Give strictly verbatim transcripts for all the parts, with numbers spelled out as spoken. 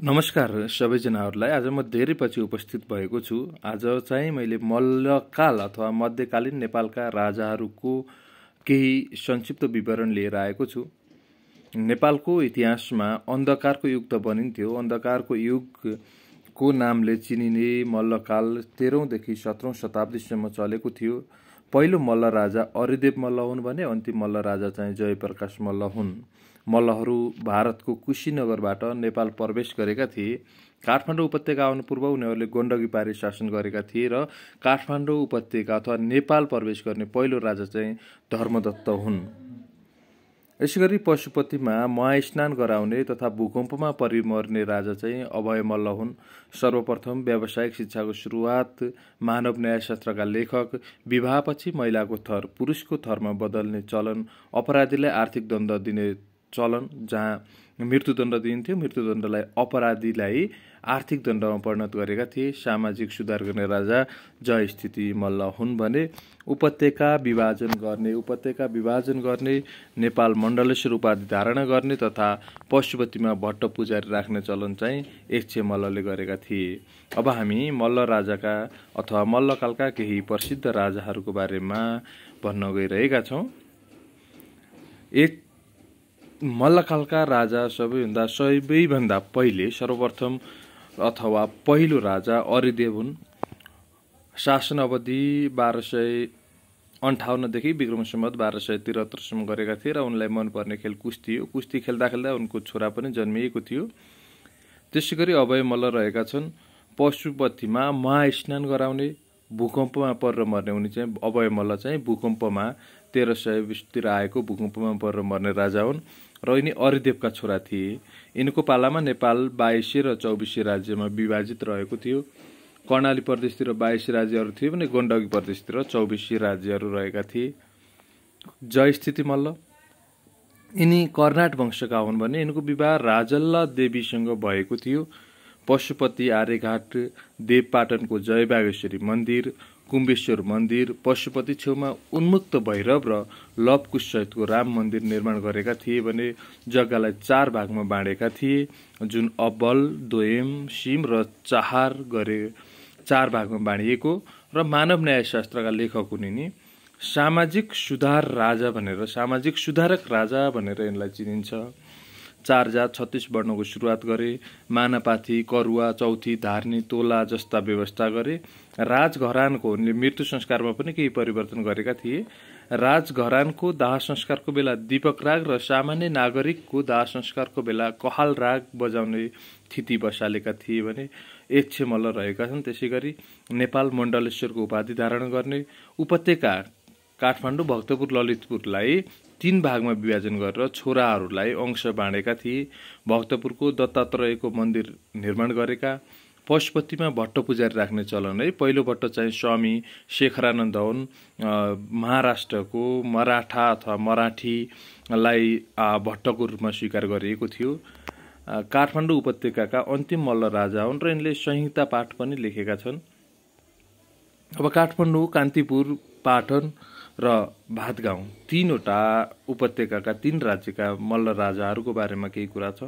नमस्कार सबैजनाहरूलाई। आज म धेरै पछि उपस्थित भएको छु। आज चाहिँ मैले मल्लकाल अथवा मध्यकालीन नेपालका राजाहरूको केही संक्षिप्त विवरण लिएर आएको छु। नेपालको इतिहासमा अन्धकारको युग त बनिन्थ्यो। अन्धकारको युगको नामले चिनिने मल्लकाल तेह्रौंदेखि सत्रौं शताब्दीसम्म चलेको थियो। पहिलो मल्ल राजा अरिदेव मल्ल हुन् भने अन्तिम मल्ल राजा चाहिँ जयप्रकाश मल्ल हुन्। मल्लहरू भारतको कुशीनगरबाट नेपाल प्रवेश गरेका थिए। काठमाडौँ उपत्यका आउनु पूर्व उनीहरूले गण्डकी पारी शासन गरेका थिए र काठमाडौँ उपत्यका अथवा नेपाल प्रवेश गर्ने पहिलो राजा चाहिँ धर्मदत्त हुन्। यसैगरी पशुपतिमा महास्नान गराउने तथा भूकम्पमा परिमर्ने राजा चाहिँ अभय मल्ल हुन्। सर्वप्रथम व्यावसायिक शिक्षाको सुरुवात मानव न्यायशास्त्रका लेखक, विवाहपछि महिलाको थर पुरुषको थरमा बदल्ने चलन, अपराधीलाई आर्थिक दण्ड दिने चलन, जहाँ मृत्युदण्ड दिइन्थ्यो, मृत्युदण्डलाई अपराधीलाई आर्थिक दण्डमा परिणत गरेका थिए। सामाजिक सुधार गर्ने राजा जयस्थिति मल्ल हुन् भने उपत्यका विभाजन गर्ने उपत्यका विभाजन गर्ने नेपाल मण्डलेश्वर उपाधि धारणा गर्ने तथा पशुपतिमा भट्ट पुजारी राख्ने चलन चाहिँ एच्छे मल्लले गरेका थिए। अब हामी मल्ल राजाका अथवा मल्लकालका केही प्रसिद्ध राजाहरूको बारेमा भन्न गइरहेका छौँ। एक मल्लकालका राजा सबैभन्दा सबैभन्दा पहिले सर्वप्रथम अथवा पहिलो राजा अरिदेव हुन्। शासन अवधि बाह्र सय अन्ठाउन्नदेखि विक्रम सम्वत बाह्र सय त्रिहत्तरसम्म गरेका थिए र उनलाई मनपर्ने खेल कुस्ती हो। कुस्ती खेल्दा खेल्दा उनको छोरा पनि जन्मिएको थियो। त्यसै गरी अभय मल्ल रहेका छन्। पशुपतिमा महास्नान गराउने, भूकम्पमा परेर मर्ने, उनी चाहिँ अभय मल्ल चाहिँ भूकम्पमा तेह्र सय बिसतिर आएको भूकम्पमा परेर मर्ने राजा हुन् र यिनी अरिदेवका छोरा थिए। यिनको पालामा नेपाल बाइसे र चौबिसे राज्यमा विभाजित रहेको थियो। कर्णाली प्रदेशतिर बाइसे राज्यहरू थिए भने गण्डकी प्रदेशतिर चौबिसे राज्यहरू रहेका थिए। जयस्थिति मल्ल यिनी कर्नाट वंशका हुन् भने यिनको विवाह राजल्ला देवीसँग भएको थियो। पशुपति, आर्यघाट, देवपाटनको जयबागेश्वरी मन्दिर, कुम्भेश्वर मन्दिर, पशुपति छेउमा उन्मुक्त भैरव र लवकुश सहितको राम मन्दिर निर्माण गरेका थिए भने जग्गालाई चार भागमा बाँडेका थिए, जुन अब्बल, दोयम, सिम र चाहार गरे चार भागमा बाँडिएको र मानव न्यायशास्त्रका लेखक हुन्। यिनी सामाजिक सुधार राजा भनेर सामाजिक सुधारक राजा भनेर यिनलाई चिनिन्छ। चार जात छत्तीस वर्णको सुरुवात गरे। मानापाथी, करुवा, चौथी, धार्नी, तोला जस्ता व्यवस्था गरे। राजघरानको उनले मृत्यु संस्कारमा पनि केही परिवर्तन गरेका थिए। राजघरानको दाह संस्कारको बेला दीपक राग र सामान्य नागरिकको दाह संस्कारको बेला कहाल राग बजाउने थिति बसालेका थिए भने एच्छे मल्ल रहेका छन्। त्यसै गरी नेपाल मण्डलेश्वरको उपाधि धारण गर्ने, उपत्यका काठमाडौँ, भक्तपुर, ललितपुरलाई तीन भागमा विभाजन गरेर छोराहरूलाई अंश बाँडेका थिए। भक्तपुरको दत्तात्रेयको मन्दिर निर्माण गरेका। पशुपतिमा भट्ट पुजारी राख्ने चलन है। पहिलो भट्ट चाहिँ स्वामी शेखरानन्द हुन्। महाराष्ट्रको मराठा अथवा मराठीलाई भट्टको रूपमा स्वीकार गरिएको थियो। काठमाडौँ उपत्यकाका अन्तिम मल्ल राजा हुन् र यिनले संहिता पाठ पनि लेखेका छन्। अब काठमाडौँ, कान्तिपुर, पाटन र भातगाउँ तीनवटा उपत्यकाका तीन राज्यका मल्ल राजाहरूको बारेमा केही कुरा छ।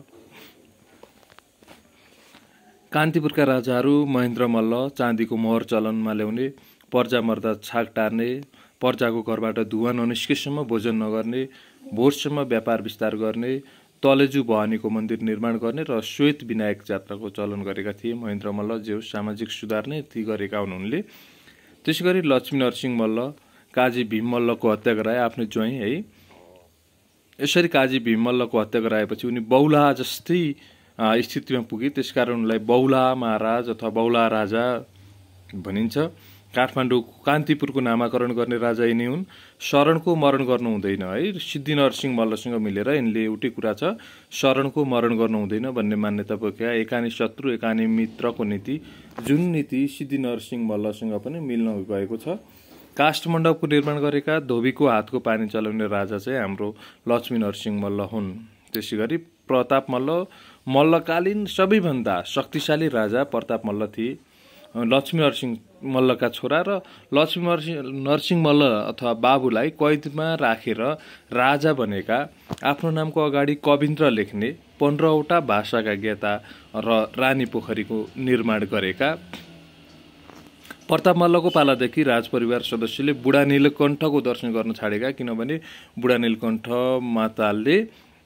कान्तिपुरका राजाहरू महेन्द्र मल्ल चाँदीको मोहर चलनमा ल्याउने, पर्जा मर्दा छाक टार्ने, पर्जाको घरबाट धुवा ननिस्केसम्म भोजन नगर्ने, भोटसम्म व्यापार विस्तार गर्ने, तलेजु भवानीको मन्दिर निर्माण गर्ने र श्वेत विनायक जात्राको चलन गरेका थिए। महेन्द्र मल्ल जो सामाजिक सुधार नै ती गरेका हुन् उनले। त्यसै गरी लक्ष्मी नरसिंह मल्ल काजी भीम मल्लको हत्या गराए आफ्नो ज्वाइँ है। यसरी काजी भीम मल्लको हत्या गराएपछि उनी बौला जस्तै स्थितिमा पुगे। त्यसकारण उनलाई बौला महाराज अथवा बौला राजा भनिन्छ। काठमाडौँ कान्तिपुरको नामाकरण गर्ने राजा यिनी हुन्। शरणको मरण गर्नु हुँदैन है। सिद्धि नरसिंह मल्लसँग मिलेर यिनले एउटै कुरा छ, शरणको मरण गर्नु हुँदैन भन्ने मान्यता बोकेका। एकानी शत्रु एकानी मित्रको नीति, जुन नीति सिद्धि नरसिंह मल्लसँग पनि मिल्न गएको छ। काष्ठमण्डपको निर्माण गरेका, धोबीको हातको पानी चलाउने राजा चाहिँ हाम्रो लक्ष्मी नरसिंह मल्ल हुन्। त्यसै गरी प्रताप मल्ल मल्लकालीन सबैभन्दा शक्तिशाली राजा प्रताप मल्ल थिए। लक्ष्मी नरसिंह मल्लका छोरा र लक्ष्मी नरसिंह मल्ल अथवा बाबुलाई कैदमा राखेर राजा बनेका, आफ्नो नामको अगाडि कविन्द्र लेख्ने, पन्ध्रवटा भाषाका ज्ञाता र रानी पोखरीको निर्माण गरेका प्रताप मल्लको पालादेखि राजपरिवार सदस्यले बुढा नीलकण्ठको दर्शन गर्न छाडेका, किनभने बुढा नीलकण्ठ माताले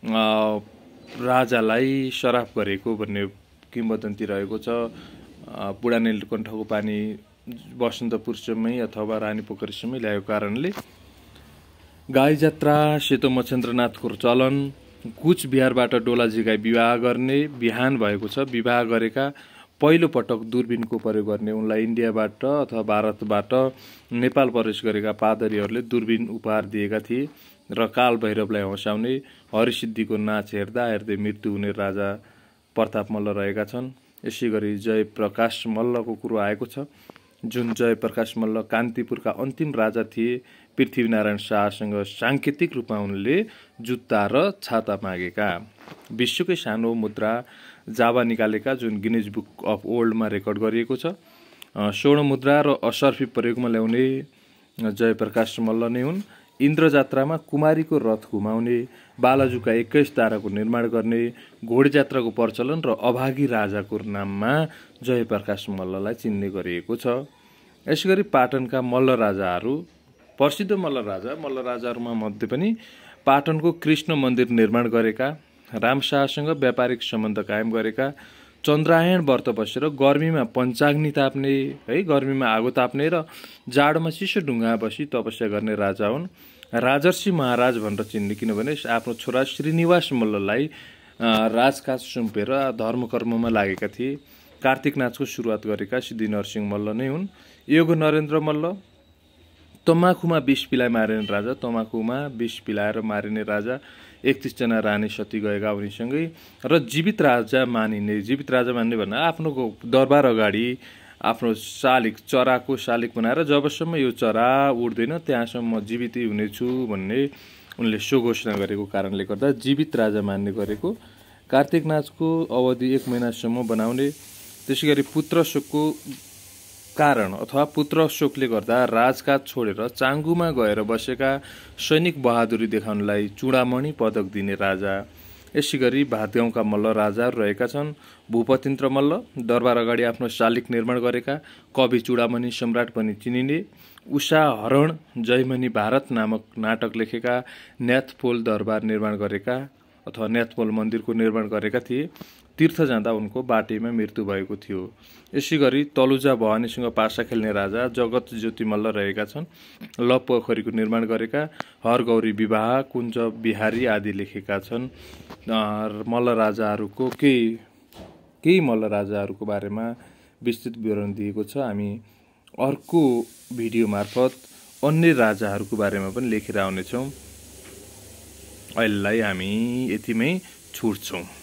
राजालाई श्राप गरेको भन्ने किंवदन्ती रहेको छ। बुढा नीलकण्ठको पानी बसन्तपुरसम्मै अथवा रानी पोखरीसम्मै ल्याएको कारणले गाई जात्रा, सेतो मच्छेन्द्रनाथको चलन, कुचबिहारबाट डोलाजीगाई विवाह गर्ने बिहान भएको छ। विवाह गरेका पहिलो पटक दूरबीनको प्रयोग गर्ने उनलाई इन्डियाबाट अथवा भारतबाट नेपाल प्रवेश गरेका पादरीहरूले दूरबीन उपहार दिएका थिए र काल भैरवलाई हँसाउने, हरिसिद्धिको नाच हेर्दा हेर्दै मृत्यु हुने राजा प्रताप मल्ल रहेका छन्। यसै गरी जयप्रकाश मल्लको कुरो आएको छ, जुन जयप्रकाश मल्ल कान्तिपुरका अन्तिम राजा थिए। पृथ्वीनारायण शाहसँग सांकेतिक रूपमा उनले जुत्ता र छाता मागेका। विश्वकै सानो मुद्रा जावा निकालेका, जुन गिनिज बुक अफ वर्ल्डमा रेकर्ड गरिएको छ। स्वर्ण मुद्रा र असर्फी प्रयोगमा ल्याउने जयप्रकाश मल्ल नै हुन्। इन्द्र जात्रामा कुमारीको रथ घुमाउने, बालाजुका एक्काइस ताराको निर्माण गर्ने, घोडजात्राको प्रचलन र अभागी राजाको नाममा जयप्रकाश मल्ललाई चिन्ने गरिएको छ। यसैगरी पाटनका मल्ल राजाहरू, प्रसिद्ध मल्ल राजा मल्ल राजाहरूमा मध्ये पनि पाटनको कृष्ण मन्दिर निर्माण गरेका, रामशाहसँग व्यापारिक सम्बन्ध कायम गरेका, चन्द्रायण व्रत बसेर गर्मीमा पञ्चाग्नि ताप्ने है गर्मीमा आगो ताप्ने र जाडोमा चिसो ढुङ्गा बसी तपस्या गर्ने राजा हुन्। राजर्षि महाराज भनेर चिन्ने, किनभने आफ्नो छोरा श्रीनिवास मल्ललाई राजकाज सुम्पेर धर्मकर्ममा लागेका थिए। कार्तिक नाचको सुरुवात गरेका सिद्धि नरसिंह मल्ल नै हुन्। योगो नरेन्द्र मल्ल तमाखुमा विष पिलाइ मारिने राजा, तमाखुमा विष पिलाएर मारिने राजा, एकतीसजना रानी सती गएका उनीसँगै र जीवित राजा मानिने, जीवित राजा मान्ने भन्दा आफ्नो दरबार अगाडि आफ्नो शालिक, चराको शालिक बनाएर जबसम्म यो चरा उड्दैन त्यहाँसम्म जीवितै हुनेछु भन्ने उनले सो घोषणा गरेको कारणले गर्दा जीवित राजा मान्ने गरेको। कार्तिक नाचको अवधि एक महिनासम्म बनाउने। त्यसै गरी पुत्र शोकको कारण अथवा पुत्र शोकले गर्दा राजकाज छोडेर चाङ्गुमा गएर बसेका सैनिक बहादुरी देखाउनलाई चूडामणि पदक दिने राजा। यसै गरी भातगाउँका मल्ल राजाहरू रहेका छन्। भूपतिन्द्र मल्ल दरबार अगाडि आफ्नो शालिक निर्माण गरेका, कवि चूडामणि सम्राट पनि चिनिने। उषा हरण जयमनी भारत नामक नाटक लेखेका, न्याथपोल दरबार निर्माण गरेका अथवा न्याथपोल मन्दिरको निर्माण गरेका थिए। तीर्थ जाँदा उनको बाटैमा मृत्यु भएको थियो। यसै गरी तलुजा भवानीसँग पासा खेल्ने राजा जगत ज्योति मल्ल रहेका छन्। लप पोखरीको निर्माण गरेका, हरगौरी विवाह, कुञ्ज बिहारी आदि लेखेका छन्। मल्ल राजाहरूको केही केही मल्ल राजाहरूको बारेमा विस्तृत विवरण दिएको छ। हामी अर्को भिडियो मार्फत अन्य राजाहरूको बारेमा पनि लेखेर आउनेछौँ। अहिलेलाई हामी यतिमै छुट्छौँ।